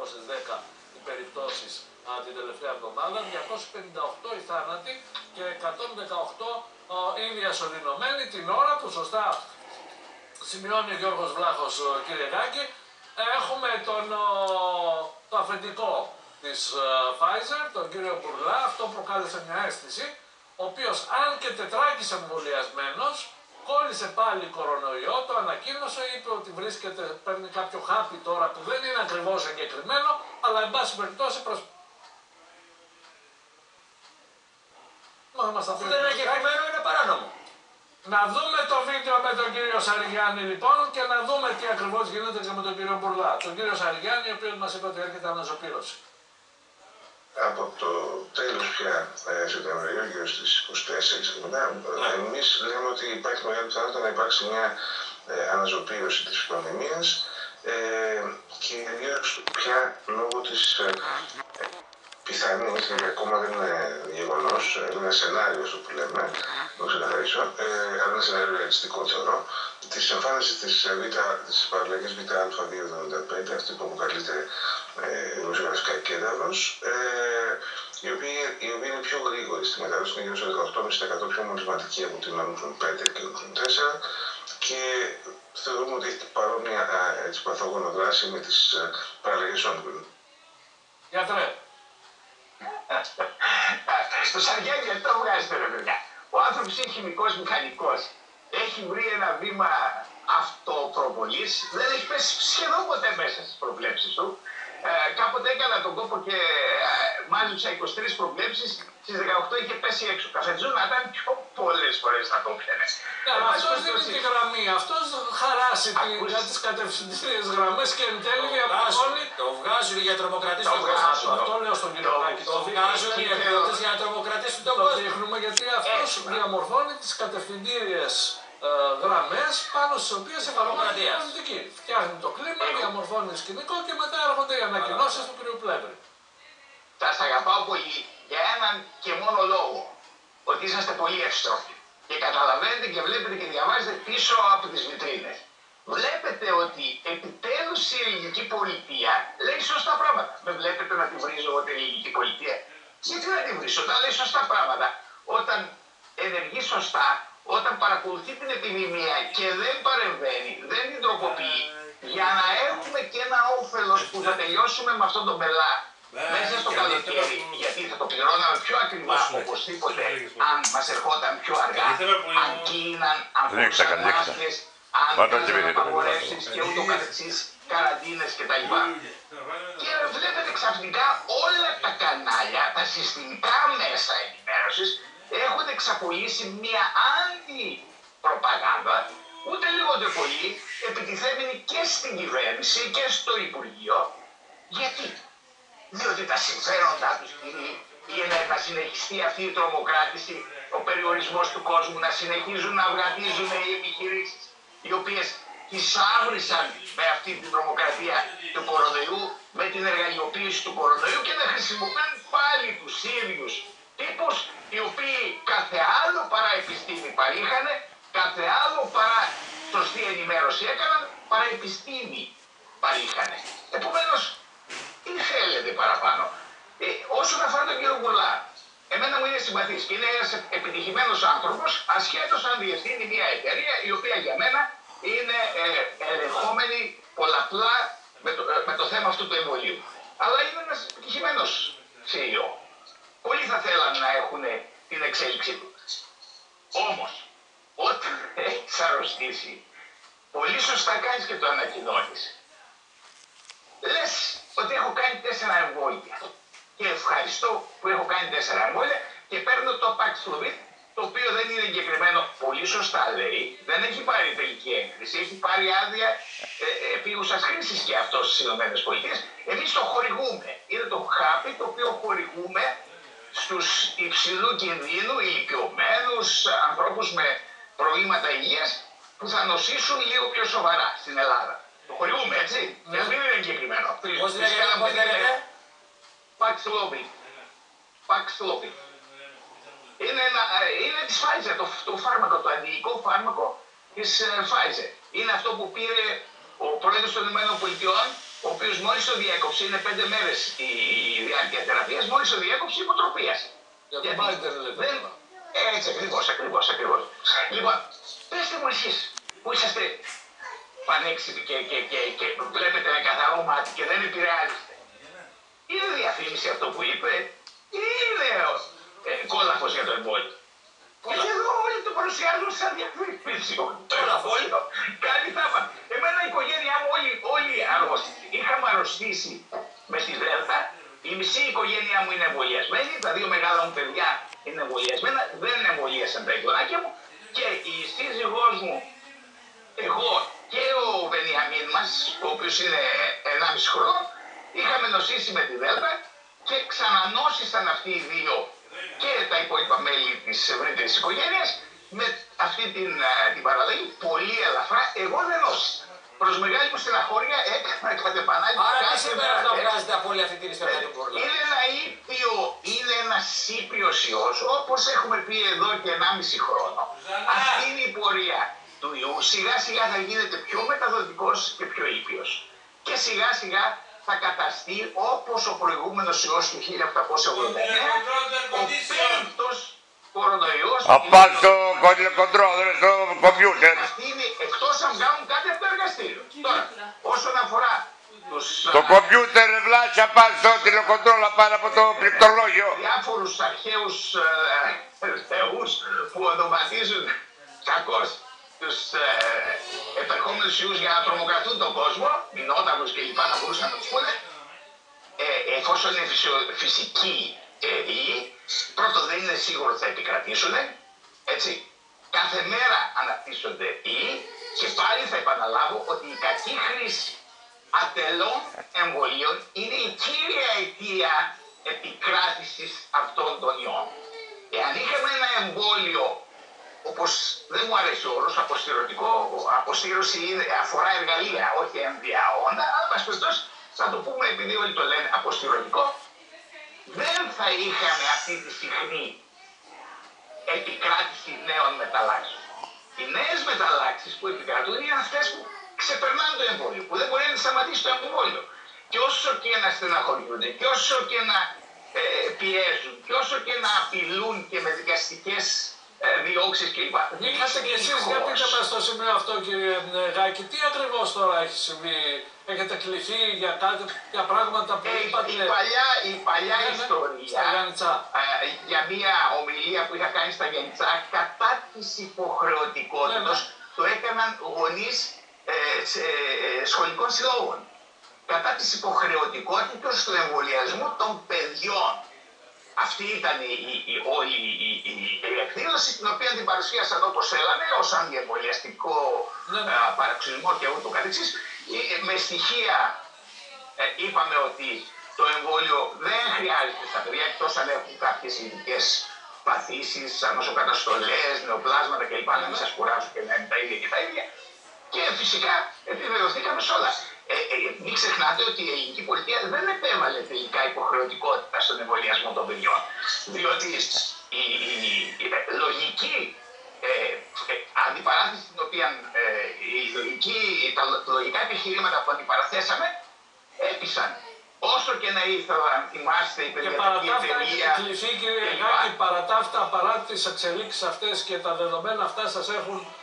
210 οι περιπτώσεις την τελευταία εβδομάδα, 258 οι θάνατοι και 118 οι διασωληνωμένοι, την ώρα που σωστά σημειώνει ο Γιώργος Βλάχος, κύριε Γκάκη, έχουμε το αφεντικό της Pfizer, τον κύριο Μπουρλά. Αυτό προκάλεσε μια αίσθηση, ο οποίος αν και τετράκισε εμβολιασμένος, κόλλησε πάλι κορονοϊό, το ανακοίνωσε, είπε ότι παίρνει κάποιο χάπι τώρα που δεν είναι ακριβώς εγκεκριμένο, αλλά εν πάση περιπτώσει αφού δεν είναι εγκεκριμένο, είναι παράνομο. Να δούμε το βίντεο με τον κύριο Σαριγιάννη λοιπόν και να δούμε τι ακριβώς γίνεται και με τον κύριο Μπουρλά. Τον κύριο Σαριγιάννη, ο οποίος μας είπε ότι έρχεται αναζωπήρωση. Από το τέλος πια Σεπτεμβρίου, γύρω στις 24 και μετά, εμείς λέμε ότι υπάρχει μεγάλη πιθανότητα να υπάρξει μια αναζωπήρωση της πανδημίας και κυρίως πια λόγω της πιθανής, γιατί ακόμα δεν είναι γεγονός, είναι ένα σενάριο αυτό που λέμε, να το ξεκαθαρίσω, αλλά ένα σενάριο ρεαλιστικό θεωρώ, της εμφάνισης της παραλλαγής β'275, αυτή που αποκαλείται ρωσικά κένταρος, η οποία είναι πιο γρήγορη στη μετάδοση, είναι γύρω στο 18,5% πιο μολυσματική από την Omicron 5 και Omicron 4 και θεωρούμε ότι έχει παρόμοια παθογόνο δράση με τις παραλλαγές Omicron. Γιατρέ. Στο Σαριάννη γιατί το βγάζετε ρε παιδιά. Ο άνθρωπος είναι χημικός μηχανικός. Έχει βρει ένα βήμα αυτοπροβολής. Δεν έχει πέσει σχεδόν ποτέ μέσα στις προβλέψεις του. Κάποτε έκανα τον κόπο και μάζεψα 23 προβλέψεις. Στις 18 είχε πέσει έξω. Καφετζού να ήταν πιο πολλές φορές θα το πιάνε. Αυτός δεν είναι τη γραμμή. Αυτός χαράσει τις κατευθυντήριες γραμμές και εν τέλει διαμορφώνει. Το βγάζουν για τρομοκρατίες τον κόσμο. Αυτό λέω στον κύριο Γκάκη. Το βγάζουν οι εκδότες για να τρομοκρατήσουν τον κόσμο. Το δείχνουμε γιατί αυτός διαμορφώνει τις κατευθυντήριες γραμμές πάνω στις οποίες εφαρμόζεται η πολιτική. Φτιάχνει το κλίμα, διαμορφώνει σκηνικό και μετά έρχονται οι ανακοινώσεις του κ. Πλεύρη. Σας αγαπάω πολύ για έναν και μόνο λόγο. Ότι είσαστε πολύ εύστροφοι. Και καταλαβαίνετε και βλέπετε και διαβάζετε πίσω από τις βιτρίνες. Βλέπετε ότι επιτέλους η ελληνική πολιτεία λέει σωστά πράγματα. Με βλέπετε να τη βρίζω εγώ την ελληνική πολιτεία. Γιατί να τη βρίσω, όταν λέει σωστά πράγματα, όταν ενεργεί σωστά, όταν παρακολουθεί την επιδημία και δεν παρεμβαίνει, δεν την τροποποιεί, για να έχουμε και ένα όφελος που θα τελειώσουμε με αυτόν τον πελά μέσα στο καλοκαίρι, γιατί θα το πληρώναμε πιο ακριβά οπωσδήποτε αν μας ερχόταν πιο αργά, αν κλείναν, αν φορούσαν μάσκες, αν κάναν απαγορεύσεις και ούτω καθεξής, καραντίνες κτλ. Και βλέπετε ξαφνικά όλα τα κανάλια, τα συστημικά μέσα ενημέρωσης έχουν εξαπολύσει μια αντι-προπαγάνδα, ούτε λίγο ούτε πολύ, επιτιθέμενη και στην κυβέρνηση και στο Υπουργείο. Γιατί? Διότι τα συμφέροντά τους είναι να συνεχιστεί αυτή η τρομοκράτηση, ο περιορισμός του κόσμου, να συνεχίζουν να αυγατίζουν οι επιχειρήσεις, οι οποίες θησάβρισαν με αυτή την τρομοκρατία του κορονοϊού, με την εργαλειοποίηση του κορονοϊού και να χρησιμοποιούν πάλι τους ίδιους τύπους, οι οποίοι κάθε άλλο παρά επιστήμη παρήχανε, κάθε άλλο παρά σωστή ενημέρωση έκαναν, παρά επιστήμη παρήχανε. Επομένως, τι θέλετε παραπάνω. Όσον αφορά τον κύριο Μπουρλά, εμένα μου είναι συμπαθής και είναι ένας επιτυχημένος άνθρωπος, ασχέτως αν διευθύνει μια εταιρεία η οποία για μένα είναι ελεγχόμενη πολλαπλά με το θέμα αυτού του εμβολίου. Αλλά είναι ένας επιτυχημένος CEO. Πολλοί θα θέλαν να έχουν την εξέλιξή του. Όμως, όταν έχεις αρρωστήσει, πολύ σωστά κάνεις και το ανακοινώνεις. Λες ότι έχω κάνει 4 εμβόλια. Και ευχαριστώ που έχω κάνει 4 εμβόλια και παίρνω το Paxlovid, το οποίο δεν είναι εγκεκριμένο, πολύ σωστά λέει, δεν έχει πάρει τελική έγκριση, έχει πάρει άδεια επίγουσας χρήσης και αυτό στις ΗΠΑ. Εμείς το χορηγούμε. Είναι το χάπι το οποίο χορηγούμε στους υψηλού κινδύνου, ηλικιωμένους, ανθρώπους με προβλήματα υγείας που θα νοσήσουν λίγο πιο σοβαρά στην Ελλάδα. Το χορηγούμε, έτσι. Δεν είναι εγκεκριμένο. Πώς λέγεται? Paxlovid. Paxlovid. Είναι της Pfizer, το φάρμακο, το αντιϊκό φάρμακο της Pfizer. Είναι αυτό που πήρε ο πρόεδρος των ΗΠΑ ο οποίος μόλις το διέκοψε, είναι 5 μέρες η διάρκεια θεραπείας, μόλις το διέκοψε υποτροπίας. Για τον Biden λέτε. Έτσι, ακριβώς. Λοιπόν, πέστε μου εσείς που είσαστε πανέξυπνοι και βλέπετε με καθαρό μάτι και δεν επηρεάζεστε. Είναι διαφήμιση αυτό που είπε ή είναι κόλαφος για το εμβόλιο? Γιατί εδώ όλοι το παρουσιάζουν σαν διαφήμιση. Το εμβόλιο κάνει θαύμα. Εμένα η οικογένειά μου όλοι αρρώστηκε. Είχαμε αρρωστήσει με τη Δέλτα. Η μισή οικογένειά μου είναι εμβολιασμένη. Τα 2 μεγάλα μου παιδιά είναι εμβολιασμένα. Δεν εμβολίασαν τα εγγονάκια μου. Και η σύζυγός μου, εγώ και ο Βενιαμίν μας, ο οποίος είναι 1,5 χρόνο, είχαμε νοσήσει με τη Δέλτα και ξανανόσησαν αυτοί οι δύο και τα υπόλοιπα μέλη της ευρύτερης οικογένειας με αυτή την παραλλαγή πολύ ελαφρά. Εγώ δεν νόσησα. Προς μεγάλη μου στεναχώρια έκανα κατ' επανάληψη. Άρα τι συμπέρασμα να βγάζετε από όλη αυτή την ιστορία του Πορλά? Είναι ένας ήπιος ιός, όπως έχουμε πει εδώ και 1,5 χρόνο. Αυτή είναι η πορεία του ιού. Σιγά σιγά θα γίνεται πιο μεταδοτικός και πιο ήπιος. Και σιγά σιγά θα καταστεί όπως ο προηγούμενος ιός του 1889, ο πέμπτος κορονοϊός. Απάς στο κοντρόλ, στο κομπιούτερ. Αυτή είναι εκτός αν βγάλουν κάτι από το εργαστήριο. Τώρα, όσον αφορά τους... Το κομπιούτερ βλάσια πάνω στο τηλεκοντρόλ πάνω από το πληκτρολόγιο. Διάφορους αρχαίους θεούς που ονομαζίζουν κακώς τους επερχόμενους ιούς για να τρομοκρατούν τον κόσμο, μηνόταγους και λοιπά, να μπορούσαν να τους πούνε, εφόσον είναι φυσικοί ιοί, πρώτον δεν είναι σίγουρο ότι θα επικρατήσουν, έτσι. Κάθε μέρα αναπτύσσονται ιοί και πάλι θα επαναλάβω ότι η κακή χρήση ατελών εμβολίων είναι η κύρια αιτία επικράτησης αυτών των ιών. Εάν είχαμε ένα εμβόλιο, όπως δεν μου αρέσει ο όρος, αποστηρωτικό, αποστήρωση αφορά εργαλεία, όχι εμβιαόντα, αλλά πας περιπτώσει θα το πούμε επειδή όλοι το λένε αποστηρωτικό, δεν θα είχαμε αυτή τη συχνή επικράτηση νέων μεταλλάξεων. Οι νέες μεταλλάξεις που επικρατούν είναι αυτές που ξεπερνάνε το εμβόλιο, που δεν μπορεί να σταματήσει το εμβόλιο. Και όσο και να στεναχωριούνται, και όσο και να πιέζουν, και όσο και να απειλούν και με δικαστικές διώξεις κλπ. Είσαστε και εσείς, για πείτε μας στο σημείο αυτό κύριε Γάκη, τι ακριβώς τώρα έχει συμβεί? Έχετε κληθεί για κάτι, για πράγματα που είπατε? Η παλιά ιστορία για μια ομιλία που είχα κάνει στα Γενιτσά κατά της υποχρεωτικότητας, το έκαναν γονείς σχολικών συλλόγων. Κατά της υποχρεωτικότητας του εμβολιασμού των παιδιών. Αυτή ήταν όλη η εκδήλωση, την οποία την παρουσίασαν όπως θέλανε, ως αντιεμβολιαστικό παραξισμό και ούτω καθεξής. Με στοιχεία είπαμε ότι το εμβόλιο δεν χρειάζεται στα παιδιά, εκτός αν έχουν κάποιες ειδικές παθήσεις, νοσοκαταστολές, νεοπλάσματα κλπ. Να μην σας κουράσω και να είναι τα ίδια και τα ίδια. Και φυσικά επιβεβαιωθήκαμε σε όλα. Μην ξεχνάτε ότι η ελληνική πολιτεία δεν επέβαλε τελικά υποχρεωτικότητα στον εμβολιασμό των παιδιών. Διότι η λογική αντιπαράθεση την οποία τα λογικά επιχειρήματα που αντιπαραθέσαμε έπεισαν. Όσο και να ήθελαν, θυμάστε, η παιδιατρική εταιρεία. Και κληθεί, κύριε Γάκη, παρά τα αυτά, παρά τις εξελίξεις αυτές και τα δεδομένα αυτά σας έχουν